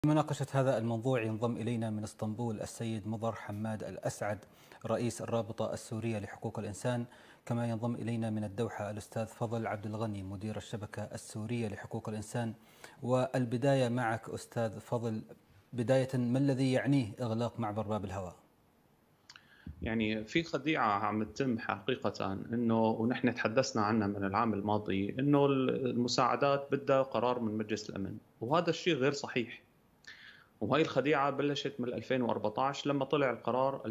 لمناقشة هذا الموضوع ينضم إلينا من اسطنبول السيد مضر حماد الأسعد رئيس الرابطة السورية لحقوق الإنسان، كما ينضم إلينا من الدوحة الأستاذ فضل عبد الغني مدير الشبكة السورية لحقوق الإنسان. والبداية معك أستاذ فضل، بداية ما الذي يعنيه إغلاق معبر باب الهواء؟ يعني في خديعة عم تتم حقيقة، انه ونحن تحدثنا عنها من العام الماضي، انه المساعدات بدها قرار من مجلس الامن، وهذا الشيء غير صحيح. وهي الخديعة بلشت من 2014 لما طلع القرار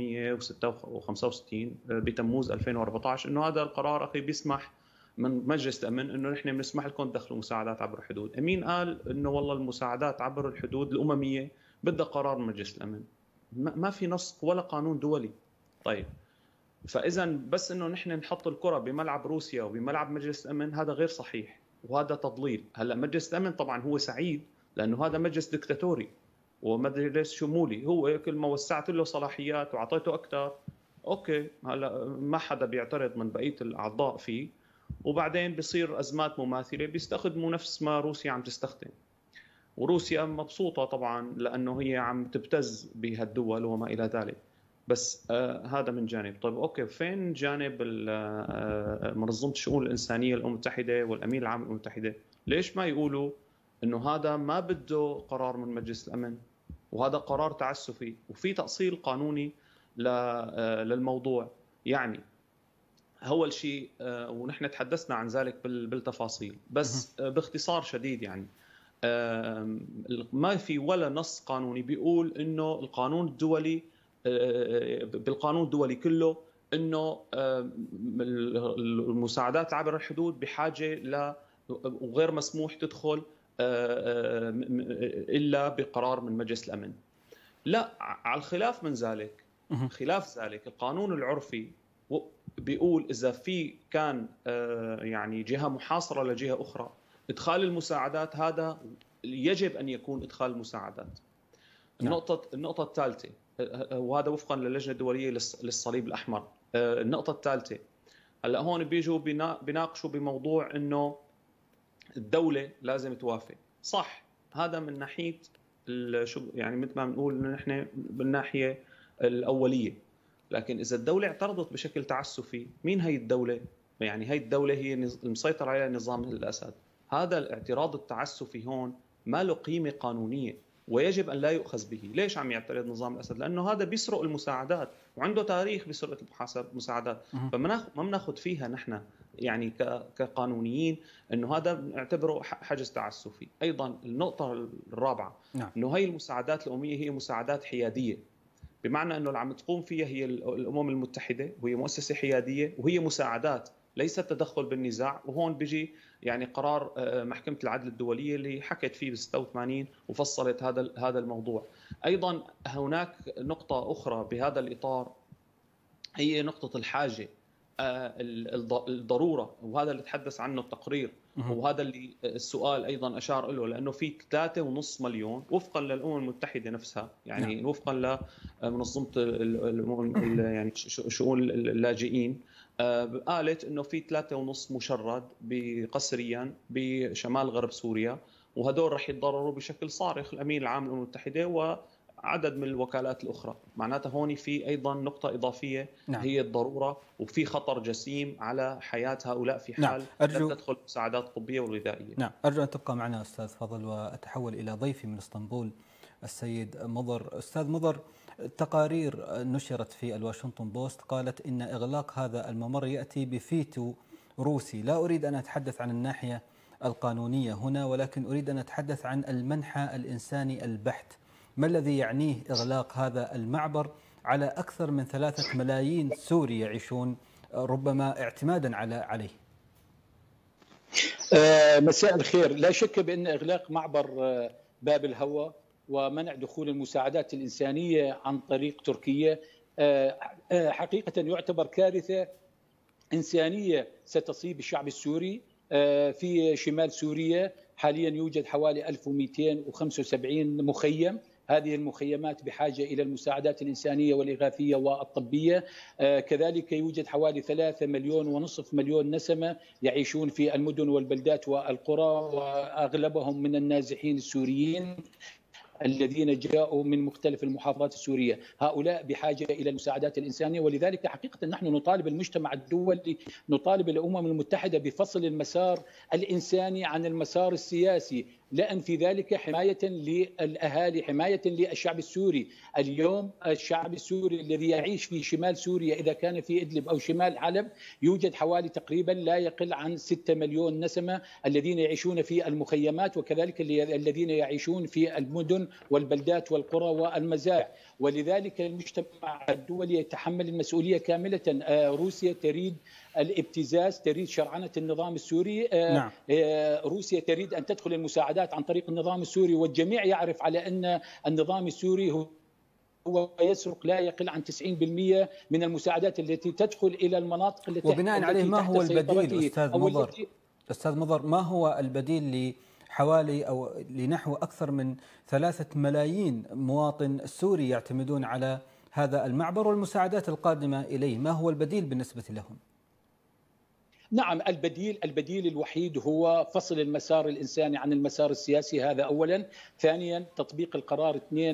2165 بتموز 2014، انه هذا القرار اخي بيسمح من مجلس الامن انه نحن بنسمح لكم تدخلوا مساعدات عبر الحدود. مين قال انه والله المساعدات عبر الحدود الاممية بدها قرار من مجلس الامن؟ ما في نص ولا قانون دولي. طيب، فاذا بس انه نحن نحط الكره بملعب روسيا وبملعب مجلس الامن هذا غير صحيح، وهذا تضليل. هلا مجلس الامن طبعا هو سعيد لانه هذا مجلس دكتاتوري ومجلس شمولي، هو كل ما وسعت له صلاحيات واعطيته اكثر اوكي، هلا ما حدا بيعترض من بقيه الاعضاء فيه، وبعدين بصير ازمات مماثله بيستخدموا نفس ما روسيا عم تستخدم. وروسيا مبسوطه طبعا لانه هي عم تبتز بهالدول وما الى ذلك. بس هذا من جانب. طيب اوكي، فين جانب منظمه الشؤون الانسانيه للامم المتحده والامين العام للامم المتحده؟ ليش ما يقولوا انه هذا ما بده قرار من مجلس الامن وهذا قرار تعسفي وفي تاصيل قانوني للموضوع؟ يعني اول شيء، ونحن تحدثنا عن ذلك بالتفاصيل، بس باختصار شديد يعني ما في ولا نص قانوني بيقول انه القانون الدولي بالقانون الدولي كله انه المساعدات عبر الحدود بحاجه ل وغير مسموح تدخل الا بقرار من مجلس الامن. لا، على الخلاف من ذلك، خلاف ذلك القانون العرفي بيقول اذا في كان يعني جهه محاصره لجهه اخرى، ادخال المساعدات هذا يجب ان يكون ادخال المساعدات. النقطه الثالثه، وهذا وفقا للجنه الدوليه للصليب الاحمر. النقطه الثالثه، هلا هون بيجوا بيناقشوا بموضوع انه الدوله لازم توافق. صح، هذا من ناحيه يعني مثل ما بنقول نحن بالناحيه الاوليه، لكن اذا الدوله اعترضت بشكل تعسفي، مين هي الدوله؟ يعني هي الدوله هي المسيطر عليها نظام الاسد. هذا الاعتراض التعسفي هون ما له قيمه قانونيه ويجب ان لا يؤخذ به. ليش عم يعترض نظام الاسد؟ لانه هذا بيسرق المساعدات وعنده تاريخ بسرقه المساعدات، فما بناخذ فيها نحن يعني كقانونيين انه هذا بنعتبره حجز تعسفي. ايضا النقطه الرابعه، انه هي المساعدات الامميه هي مساعدات حياديه، بمعنى انه اللي عم تقوم فيها هي الامم المتحده وهي مؤسسه حياديه وهي مساعدات ليس تدخل بالنزاع. وهون بيجي يعني قرار محكمة العدل الدولية اللي حكت فيه ب 86 وفصلت هذا الموضوع. أيضا هناك نقطة أخرى بهذا الإطار، هي نقطة الحاجة، الضرورة، وهذا اللي تحدث عنه التقرير، وهذا اللي السؤال أيضا أشار له، لأنه في 3.5 مليون وفقا للأمم المتحدة نفسها، يعني وفقا لمنظمة يعني شؤون اللاجئين، قالت انه في 3.5 مشرد قسريا بشمال غرب سوريا، وهدول رح يتضرروا بشكل صارخ. الامين العام للامم المتحده وعدد من الوكالات الاخرى، معناتها هون في ايضا نقطه اضافيه هي الضروره، وفي خطر جسيم على حياه هؤلاء في حال لم تدخل مساعدات طبيه والغذائيه. ارجو ان تبقى معنا استاذ فضل، واتحول الى ضيفي من اسطنبول السيد مضر. استاذ مضر، تقارير نشرت في الواشنطن بوست قالت إن إغلاق هذا الممر يأتي بفيتو روسي. لا أريد أن أتحدث عن الناحية القانونية هنا، ولكن أريد أن أتحدث عن المنحى الإنساني البحت. ما الذي يعنيه إغلاق هذا المعبر على أكثر من 3 ملايين سوري يعيشون ربما اعتمادا عليه؟ مساء الخير. لا شك بأن إغلاق معبر باب الهواء ومنع دخول المساعدات الإنسانية عن طريق تركيا حقيقة يعتبر كارثة إنسانية ستصيب الشعب السوري. في شمال سوريا حاليا يوجد حوالي 1275 مخيم. هذه المخيمات بحاجة إلى المساعدات الإنسانية والإغاثية والطبية. كذلك يوجد حوالي 3.5 مليون نسمة يعيشون في المدن والبلدات والقرى، وأغلبهم من النازحين السوريين. الذين جاءوا من مختلف المحافظات السورية. هؤلاء بحاجة إلى المساعدات الإنسانية، ولذلك حقيقة نحن نطالب المجتمع الدولي، نطالب الأمم المتحدة بفصل المسار الإنساني عن المسار السياسي، لأن في ذلك حماية للأهالي، حماية للشعب السوري. اليوم الشعب السوري الذي يعيش في شمال سوريا، إذا كان في إدلب أو شمال حلب، يوجد حوالي تقريبا لا يقل عن 6 مليون نسمة الذين يعيشون في المخيمات، وكذلك الذين يعيشون في المدن والبلدات والقرى والمزارع. ولذلك المجتمع الدولي يتحمل المسؤولية كاملة. روسيا تريد الابتزاز، تريد شرعنة النظام السوري. نعم. روسيا تريد أن تدخل المساعدات عن طريق النظام السوري، والجميع يعرف على أن النظام السوري هو يسرق لا يقل عن 90% من المساعدات التي تدخل إلى المناطق التي وبناء عليه ما هو البديل أستاذ مضر؟ ما هو البديل لحوالي أو لنحو أكثر من 3 ملايين مواطن سوري يعتمدون على هذا المعبر والمساعدات القادمة إليه؟ ما هو البديل بالنسبة لهم؟ نعم، البديل الوحيد هو فصل المسار الإنساني عن المسار السياسي، هذا أولا. ثانيا تطبيق القرار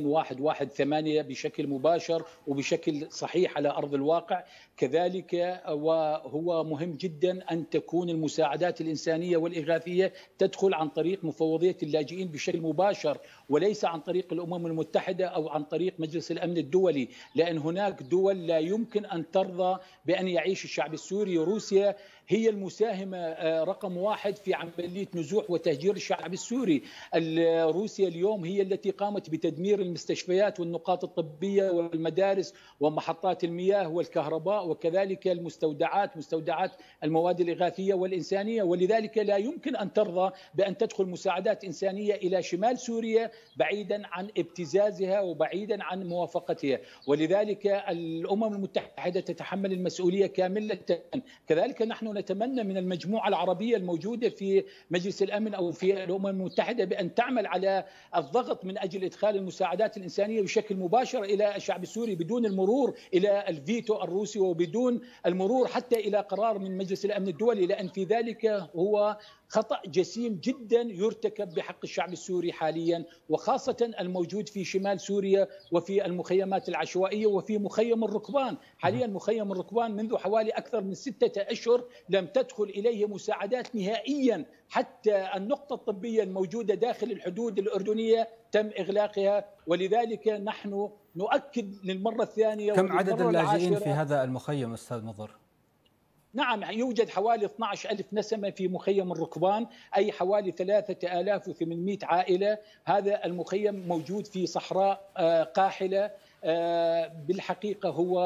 2118 بشكل مباشر وبشكل صحيح على أرض الواقع. كذلك وهو مهم جدا أن تكون المساعدات الإنسانية والإغاثية تدخل عن طريق مفوضية اللاجئين بشكل مباشر، وليس عن طريق الأمم المتحدة أو عن طريق مجلس الأمن الدولي، لأن هناك دول لا يمكن أن ترضى بأن يعيش الشعب السوري. روسيا هي المساهمة رقم 1 في عملية نزوح وتهجير الشعب السوري. روسيا اليوم هي التي قامت بتدمير المستشفيات والنقاط الطبية والمدارس ومحطات المياه والكهرباء، وكذلك المستودعات، مستودعات المواد الإغاثية والإنسانية. ولذلك لا يمكن أن ترضى بأن تدخل مساعدات إنسانية إلى شمال سوريا بعيدا عن ابتزازها وبعيدا عن موافقتها. ولذلك الأمم المتحدة تتحمل المسؤولية كاملة. كذلك نحن نتمنى من المجموعة العربية الموجودة في مجلس الأمن أو في الأمم المتحدة بأن تعمل على الضغط من أجل إدخال المساعدات الإنسانية بشكل مباشر إلى الشعب السوري بدون المرور إلى الفيتو الروسي وبدون المرور حتى إلى قرار من مجلس الأمن الدولي، لأن في ذلك هو خطأ جسيم جدا يرتكب بحق الشعب السوري حاليا، وخاصة الموجود في شمال سوريا وفي المخيمات العشوائية وفي مخيم الركبان. حاليا مخيم الركبان منذ حوالي أكثر من 6 أشهر لم تدخل إليه مساعدات نهائيا، حتى النقطة الطبية الموجودة داخل الحدود الأردنية تم إغلاقها. ولذلك نحن نؤكد للمرة الثانية. كم عدد اللاجئين في هذا المخيم أستاذ مضر؟ نعم، يوجد حوالي 12,000 نسمة في مخيم الركبان، أي حوالي 3800 عائلة. هذا المخيم موجود في صحراء قاحلة. بالحقيقة هو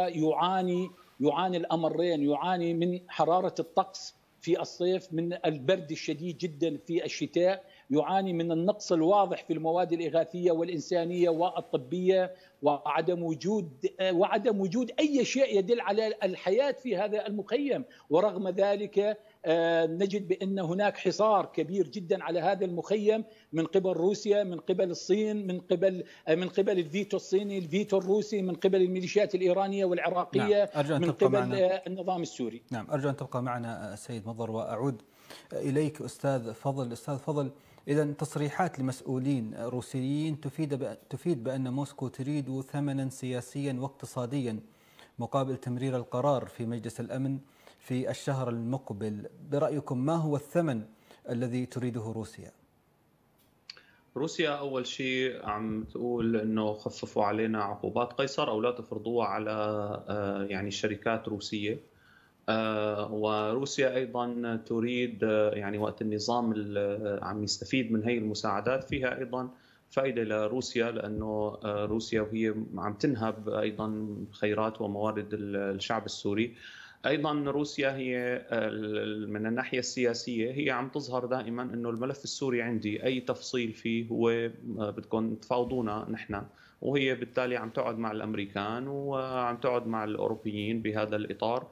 يعاني الأمرين، يعاني من حرارة الطقس في الصيف، من البرد الشديد جدا في الشتاء، يعاني من النقص الواضح في المواد الإغاثية والإنسانية والطبية، وعدم وجود أي شيء يدل على الحياة في هذا المخيم. ورغم ذلك نجد بأن هناك حصار كبير جدا على هذا المخيم من قبل روسيا، من قبل الصين، من قبل الفيتو الصيني، الفيتو الروسي، من قبل الميليشيات الإيرانية والعراقية، نعم. من قبل النظام السوري. نعم، أرجو أن تبقى معنا سيد مضر، وأعود إليك أستاذ فضل. إذن تصريحات لمسؤولين روسيين تفيد بأن موسكو تريد ثمنا سياسيا واقتصاديا مقابل تمرير القرار في مجلس الأمن في الشهر المقبل. برأيكم ما هو الثمن الذي تريده روسيا؟ روسيا أول شيء عم تقول إنه خففوا علينا عقوبات قيصر أو لا تفرضوها على يعني شركات روسية. وروسيا أيضا تريد يعني وقت النظام عم يستفيد من هي المساعدات فيها أيضا فائدة لروسيا، لأنه روسيا وهي عم تنهب أيضا خيرات وموارد الشعب السوري. أيضا روسيا هي من الناحية السياسية هي عم تظهر دائما أنه الملف السوري عندي أي تفصيل فيه هو بدكم تفاوضونا نحن، وهي بالتالي عم تقعد مع الأمريكان وعم تقعد مع الأوروبيين بهذا الإطار.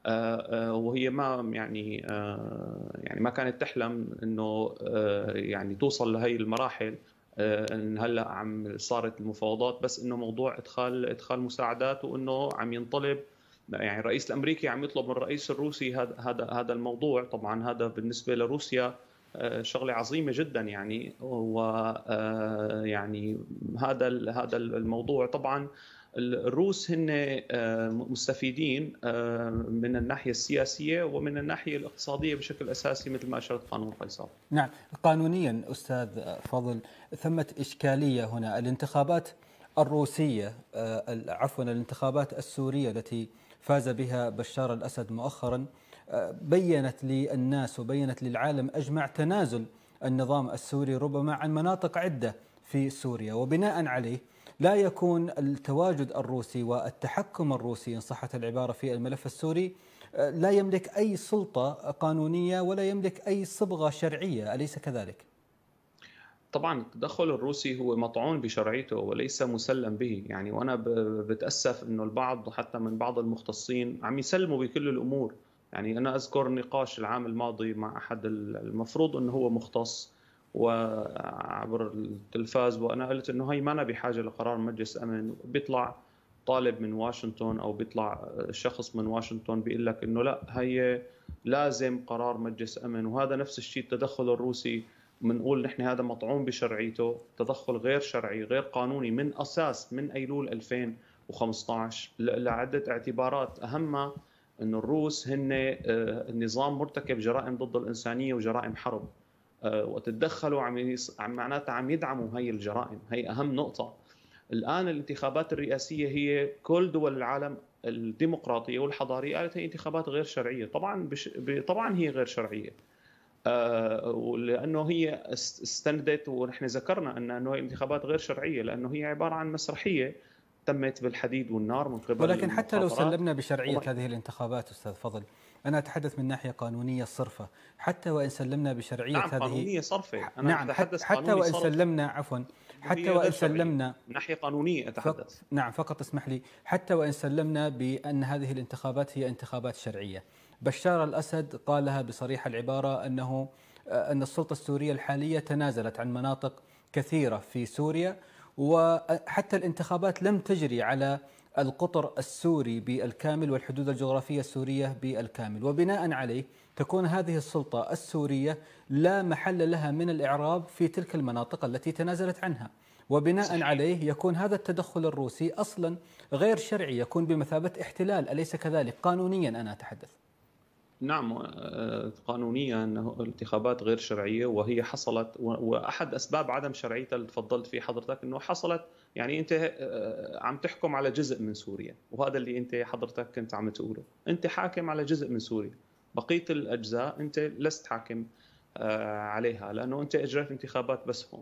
وهي ما يعني ما كانت تحلم انه يعني توصل لهي المراحل. ان هلا عم صارت المفاوضات، بس انه موضوع ادخال مساعدات، وانه عم ينطلب يعني الرئيس الامريكي عم يطلب من الرئيس الروسي هذا الموضوع. طبعا هذا بالنسبه لروسيا شغله عظيمه جدا يعني. ويعني هذا الموضوع طبعا الروس هن مستفيدين من الناحيه السياسيه ومن الناحيه الاقتصاديه بشكل اساسي مثل ما اشرت قانون قيصر. نعم، قانونيا استاذ فضل ثمة اشكاليه هنا. الانتخابات الروسيه عفوا الانتخابات السوريه التي فاز بها بشار الاسد مؤخرا بينت للناس وبينت للعالم اجمع تنازل النظام السوري ربما عن مناطق عده في سوريا، وبناء عليه لا يكون التواجد الروسي والتحكم الروسي إن صحت العبارة في الملف السوري لا يملك أي سلطة قانونية ولا يملك أي صبغة شرعية، أليس كذلك؟ طبعا التدخل الروسي هو مطعون بشرعيته وليس مسلم به يعني. وأنا بتأسف أنه البعض حتى من بعض المختصين عم يسلموا بكل الأمور يعني. أنا أذكر نقاش العام الماضي مع أحد المفروض أنه هو مختص وعبر التلفاز، وانا قلت انه هي ما أنا بحاجه لقرار مجلس امن. بيطلع طالب من واشنطن او بيطلع شخص من واشنطن بيقول لك انه لا هي لازم قرار مجلس امن. وهذا نفس الشيء التدخل الروسي بنقول نحن هذا مطعون بشرعيته، تدخل غير شرعي غير قانوني من اساس من ايلول 2015 لعده اعتبارات، اهمها انه الروس هن نظام مرتكب جرائم ضد الانسانيه وجرائم حرب، وتتدخلوا معناتها عم يدعموا هي الجرائم. هي أهم نقطة. الآن الانتخابات الرئاسية هي كل دول العالم الديمقراطية والحضارية قالت هي انتخابات غير شرعية. طبعا هي غير شرعية لأنه هي استندت، ونحن ذكرنا أنه هي انتخابات غير شرعية لأنه هي عبارة عن مسرحية تمت بالحديد والنار من قبل ولكن حتى لو سلمنا بشرعية هذه الانتخابات أستاذ فضل، أنا أتحدث من ناحية قانونية صرفة، حتى وإن سلمنا بشرعية نعم هذه قانونية صرفة. أنا نعم حتى وإن سلمنا عفوا حتى وإن سلمنا من ناحية قانونية أتحدث نعم فقط اسمح لي، حتى وإن سلمنا بأن هذه الانتخابات هي انتخابات شرعية، بشار الأسد قالها بصريح العبارة أن السلطة السورية الحالية تنازلت عن مناطق كثيرة في سوريا، وحتى الانتخابات لم تجري على القطر السوري بالكامل والحدود الجغرافية السورية بالكامل، وبناء عليه تكون هذه السلطة السورية لا محل لها من الإعراب في تلك المناطق التي تنازلت عنها، وبناء صحيح. عليه يكون هذا التدخل الروسي أصلا غير شرعي، يكون بمثابة احتلال، أليس كذلك؟ قانونيا أنا أتحدث. نعم قانونيا الانتخابات غير شرعية وهي حصلت، وأحد أسباب عدم شرعيتها اللي تفضلت فيه حضرتك أنه حصلت يعني أنت عم تحكم على جزء من سوريا، وهذا اللي أنت حضرتك كنت عم تقوله. أنت حاكم على جزء من سوريا، بقية الأجزاء أنت لست حاكم عليها لأنه أنت أجريت انتخابات بس هون.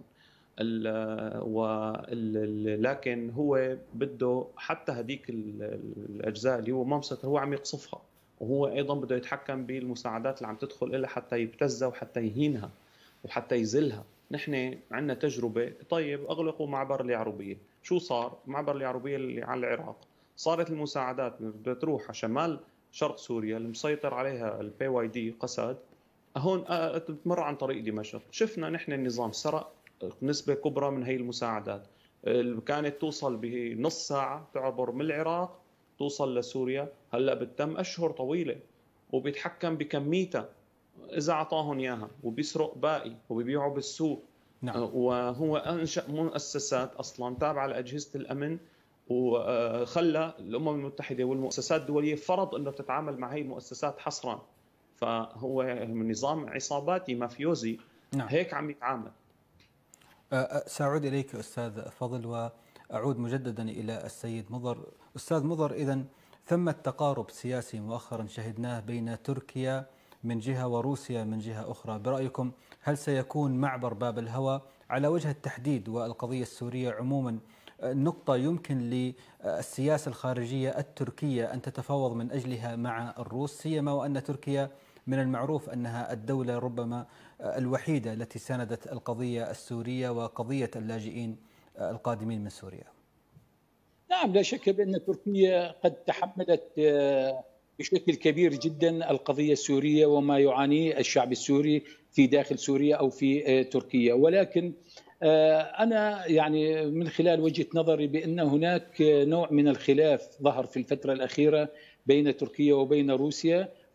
لكن هو بده حتى هذيك الأجزاء اللي هو ما مسيطر هو عم يقصفها، وهو ايضا بده يتحكم بالمساعدات اللي عم تدخل لها حتى يبتزها وحتى يهينها وحتى يذلها. نحن عندنا تجربه. طيب اغلقوا معبر اليعربيه، شو صار؟ معبر اليعربيه اللي على العراق صارت المساعدات بدها تروح على شمال شرق سوريا اللي مسيطر عليها البي واي دي قسد، هون تمر عن طريق دمشق. شفنا نحن النظام سرق نسبه كبرى من هي المساعدات اللي كانت توصل بنص ساعه تعبر من العراق توصل لسوريا، هلا بتتم اشهر طويله وبيتحكم بكميتها اذا اعطاهم اياها، وبيسرق باقي وبيبيعوا بالسوق. نعم. وهو انشا مؤسسات اصلا تابعه لاجهزه الامن، وخلى الامم المتحده والمؤسسات الدوليه فرض انه تتعامل مع هي المؤسسات حصرا. فهو نظام عصاباتي مافيوزي. نعم. هيك عم يتعامل. سأعود إليك أستاذ فضل وأعود مجددا إلى السيد مضر. أستاذ مضر، إذن ثم تقارب سياسي مؤخرا شهدناه بين تركيا من جهة وروسيا من جهة أخرى، برأيكم هل سيكون معبر باب الهوى على وجه التحديد والقضية السورية عموما نقطة يمكن للسياسة الخارجية التركية أن تتفاوض من أجلها مع الروس، سيما وأن تركيا من المعروف أنها الدولة ربما الوحيدة التي ساندت القضية السورية وقضية اللاجئين القادمين من سوريا؟ نعم، لا شك بأن تركيا قد تحملت بشكل كبير جدا القضية السورية وما يعانيه الشعب السوري في داخل سوريا أو في تركيا، ولكن أنا يعني من خلال وجهة نظري بأن هناك نوع من الخلاف ظهر في الفترة الأخيرة بين تركيا وبين روسيا،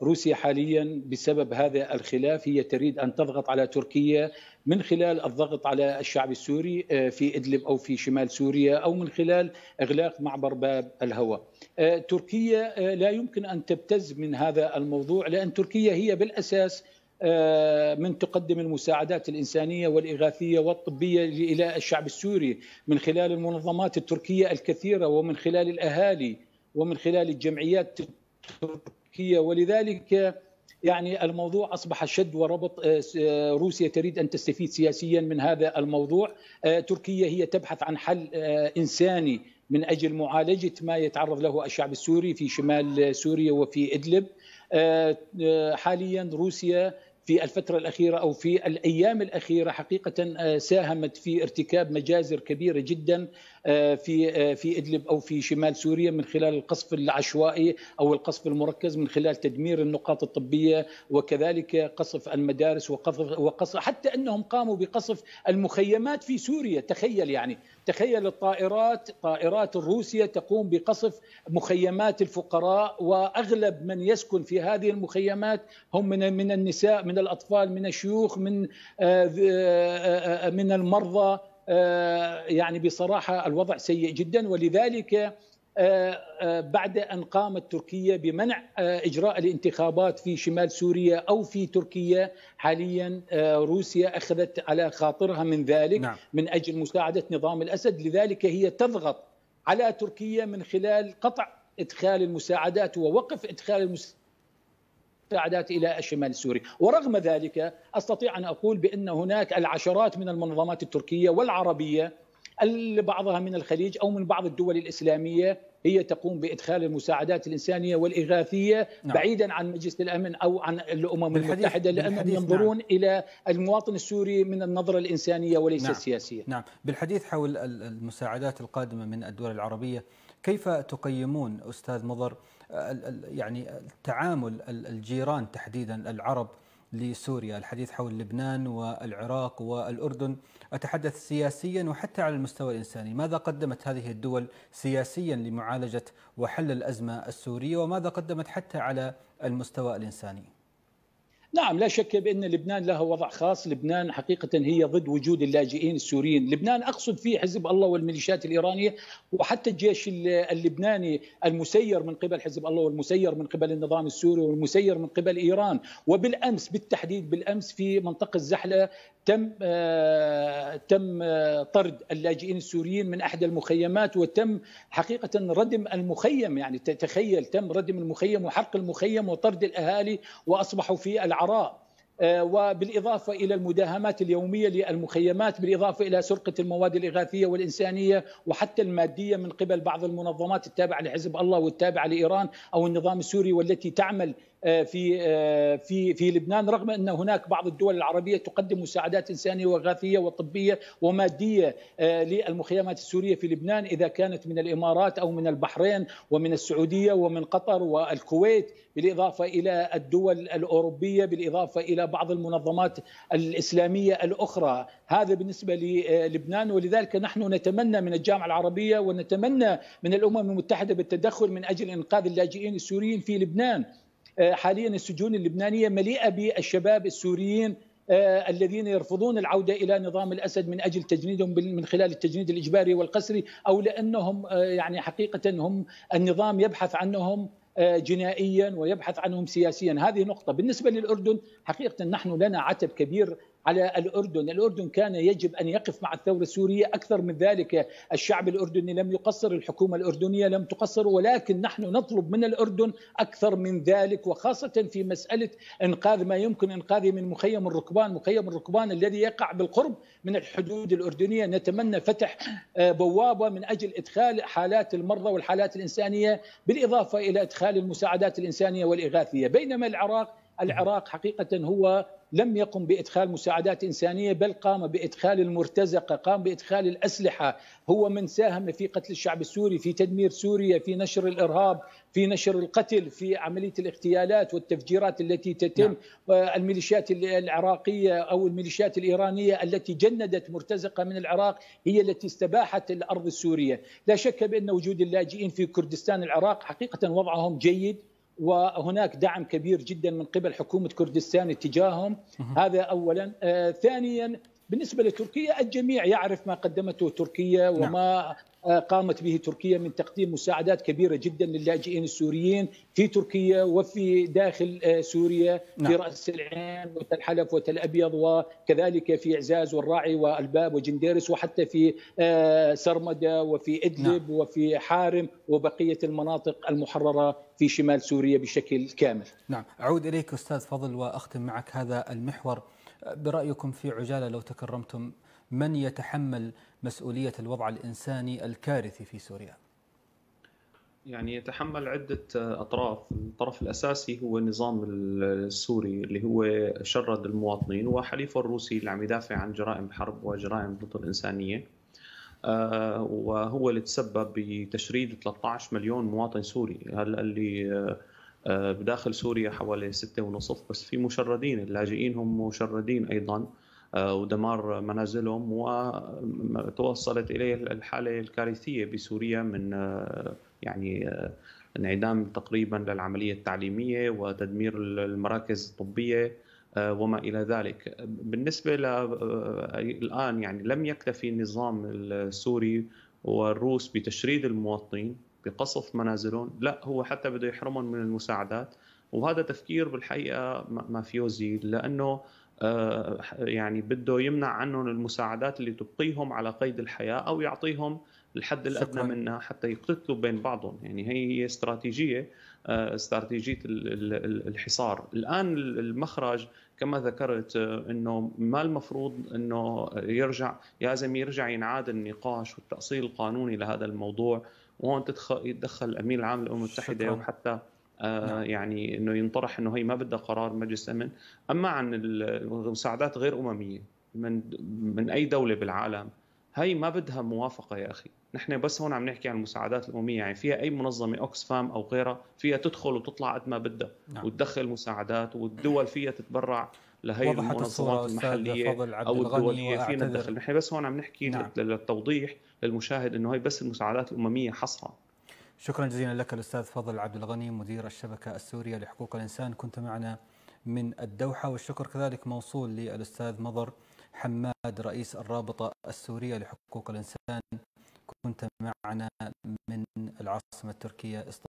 روسيا حاليا بسبب هذا الخلاف هي تريد أن تضغط على تركيا من خلال الضغط على الشعب السوري في إدلب أو في شمال سوريا، أو من خلال إغلاق معبر باب الهوى. تركيا لا يمكن أن تبتز من هذا الموضوع، لأن تركيا هي بالأساس من تقدم المساعدات الإنسانية والإغاثية والطبية إلى الشعب السوري من خلال المنظمات التركية الكثيرة، ومن خلال الأهالي، ومن خلال الجمعيات التركية. ولذلك يعني الموضوع أصبح شد وربط. روسيا تريد أن تستفيد سياسيا من هذا الموضوع. تركيا هي تبحث عن حل إنساني من أجل معالجة ما يتعرض له الشعب السوري في شمال سوريا وفي إدلب. حاليا روسيا في الفترة الأخيرة أو في الأيام الأخيرة حقيقة ساهمت في ارتكاب مجازر كبيرة جدا في إدلب أو في شمال سوريا من خلال القصف العشوائي أو القصف المركز، من خلال تدمير النقاط الطبية، وكذلك قصف المدارس وقصف حتى أنهم قاموا بقصف المخيمات في سوريا. تخيل طائرات الروسية تقوم بقصف مخيمات الفقراء، وأغلب من يسكن في هذه المخيمات هم من النساء، من الأطفال، من الشيوخ، من المرضى. يعني بصراحة الوضع سيء جدا. ولذلك بعد أن قامت تركيا بمنع إجراء الانتخابات في شمال سوريا أو في تركيا، حاليا روسيا أخذت على خاطرها من ذلك من أجل مساعدة نظام الأسد. لذلك هي تضغط على تركيا من خلال قطع إدخال المساعدات ووقف إدخال المساعدات إلى الشمال السوري. ورغم ذلك أستطيع أن أقول بأن هناك العشرات من المنظمات التركية والعربية، بعضها من الخليج أو من بعض الدول الإسلامية، هي تقوم بإدخال المساعدات الإنسانية والإغاثية بعيدا عن مجلس الأمن أو عن الأمم المتحدة، لأنهم ينظرون إلى المواطن السوري من النظرة الإنسانية وليس السياسية. بالحديث حول المساعدات القادمة من الدول العربية، كيف تقيمون أستاذ مضر يعني تعامل الجيران تحديدا العرب لسوريا؟ الحديث حول لبنان والعراق والأردن، أتحدث سياسيا وحتى على المستوى الإنساني. ماذا قدمت هذه الدول سياسيا لمعالجة وحل الأزمة السورية، وماذا قدمت حتى على المستوى الإنساني؟ نعم، لا شك بأن لبنان لها وضع خاص. لبنان حقيقة هي ضد وجود اللاجئين السوريين. لبنان أقصد فيه حزب الله والميليشيات الإيرانية، وحتى الجيش اللبناني المسير من قبل حزب الله، والمسير من قبل النظام السوري، والمسير من قبل إيران. وبالأمس بالتحديد، بالأمس في منطقة زحلة تم طرد اللاجئين السوريين من أحد المخيمات، وتم حقيقة ردم المخيم. يعني تخيل، تم ردم المخيم وحرق المخيم وطرد الأهالي، وأصبحوا في العراء. وبالإضافة إلى المداهمات اليومية للمخيمات، بالإضافة إلى سرقة المواد الإغاثية والإنسانية وحتى المادية من قبل بعض المنظمات التابعة لحزب الله والتابعة لإيران أو النظام السوري، والتي تعمل في لبنان، رغم أن هناك بعض الدول العربية تقدم مساعدات إنسانية وإغاثية وطبية ومادية للمخيمات السورية في لبنان، إذا كانت من الإمارات أو من البحرين ومن السعودية ومن قطر والكويت، بالإضافة إلى الدول الأوروبية، بالإضافة إلى بعض المنظمات الإسلامية الأخرى. هذا بالنسبة للبنان. ولذلك نحن نتمنى من الجامعة العربية ونتمنى من الأمم المتحدة بالتدخل من أجل إنقاذ اللاجئين السوريين في لبنان. حاليا السجون اللبنانية مليئة بالشباب السوريين الذين يرفضون العودة إلى نظام الأسد من أجل تجنيدهم من خلال التجنيد الإجباري والقسري، أو لأنهم يعني حقيقة هم النظام يبحث عنهم جنائيا ويبحث عنهم سياسيا. هذه نقطة. بالنسبة للأردن، حقيقة نحن لنا عتب كبير على الأردن كان يجب أن يقف مع الثورة السورية. أكثر من ذلك، الشعب الأردني لم يقصر، الحكومة الأردنية لم تقصر، ولكن نحن نطلب من الأردن أكثر من ذلك، وخاصة في مسألة إنقاذ ما يمكن إنقاذه من مخيم الركبان الذي يقع بالقرب من الحدود الأردنية. نتمنى فتح بوابة من أجل إدخال حالات المرضى والحالات الإنسانية، بالإضافة إلى إدخال المساعدات الإنسانية والإغاثية. بينما العراق حقيقة هو لم يقم بإدخال مساعدات إنسانية، بل قام بإدخال المرتزقة، قام بإدخال الأسلحة. هو من ساهم في قتل الشعب السوري، في تدمير سوريا، في نشر الإرهاب، في نشر القتل، في عملية الاغتيالات والتفجيرات التي تتم. الميليشيات العراقية أو الميليشيات الإيرانية التي جندت مرتزقة من العراق هي التي استباحت الأرض السورية. لا شك بأن وجود اللاجئين في كردستان العراق حقيقة وضعهم جيد، وهناك دعم كبير جدا من قبل حكومة كردستان اتجاههم. هذا أولا. ثانيا بالنسبة لتركيا الجميع يعرف ما قدمته تركيا وما قامت به تركيا من تقديم مساعدات كبيرة جدا للاجئين السوريين في تركيا وفي داخل سوريا في رأس العين وتل حلب وتل أبيض، وكذلك في إعزاز والراعي والباب وجنديرس، وحتى في سرمدة وفي إدلب وفي حارم وبقية المناطق المحررة في شمال سوريا بشكل كامل. نعم، أعود إليك أستاذ فضل وأختم معك هذا المحور. برأيكم في عجالة لو تكرمتم، من يتحمل مسؤولية الوضع الإنساني الكارثي في سوريا؟ يعني يتحمل عدة أطراف. الطرف الأساسي هو النظام السوري اللي هو شرد المواطنين، وحليفه الروسي اللي عم يدافع عن جرائم حرب وجرائم ضد الإنسانية، وهو اللي تسبب بتشريد 13 مليون مواطن سوري. هلا اللي بداخل سوريا حوالي 6.5، بس في مشردين، اللاجئين هم مشردين أيضا، ودمار منازلهم، وتوصلت إليه الحالة الكارثية بسوريا من يعني انعدام تقريبا للعملية التعليمية وتدمير المراكز الطبية وما إلى ذلك. بالنسبة الآن يعني لم يكتفي النظام السوري والروس بتشريد المواطنين بقصف منازلهم، لا هو حتى بده يحرمهم من المساعدات. وهذا تفكير بالحقيقة مافيوزي، لأنه يعني بده يمنع عنهم المساعدات اللي تبقيهم على قيد الحياة أو يعطيهم الحد الأدنى منها حتى يقتتلوا بين بعضهم. يعني هي استراتيجية، استراتيجية الحصار. الآن المخرج كما ذكرت أنه ما المفروض أنه لازم يرجع ينعاد النقاش والتأصيل القانوني لهذا الموضوع، وهون يتدخل الأمين العام للأمم المتحدة، وحتى يعني انه ينطرح انه هي ما بدها قرار مجلس امن. اما عن المساعدات غير امميه من اي دوله بالعالم، هي ما بدها موافقه يا اخي. نحن بس هون عم نحكي عن المساعدات الامميه، يعني فيها اي منظمه اوكسفام او غيرها فيها تدخل وتطلع قد ما بدها وتدخل مساعدات، والدول فيها تتبرع لهي المنظمات المحليه او الدوليه فينا ندخل. نحن بس هون عم نحكي للتوضيح للمشاهد انه هي بس المساعدات الامميه حصرا. شكرا جزيلا لك الأستاذ فضل عبد الغني، مدير الشبكة السورية لحقوق الإنسان، كنت معنا من الدوحة. والشكر كذلك موصول للأستاذ مضر حماد رئيس الرابطة السورية لحقوق الإنسان، كنت معنا من العاصمة التركية اسطنبول.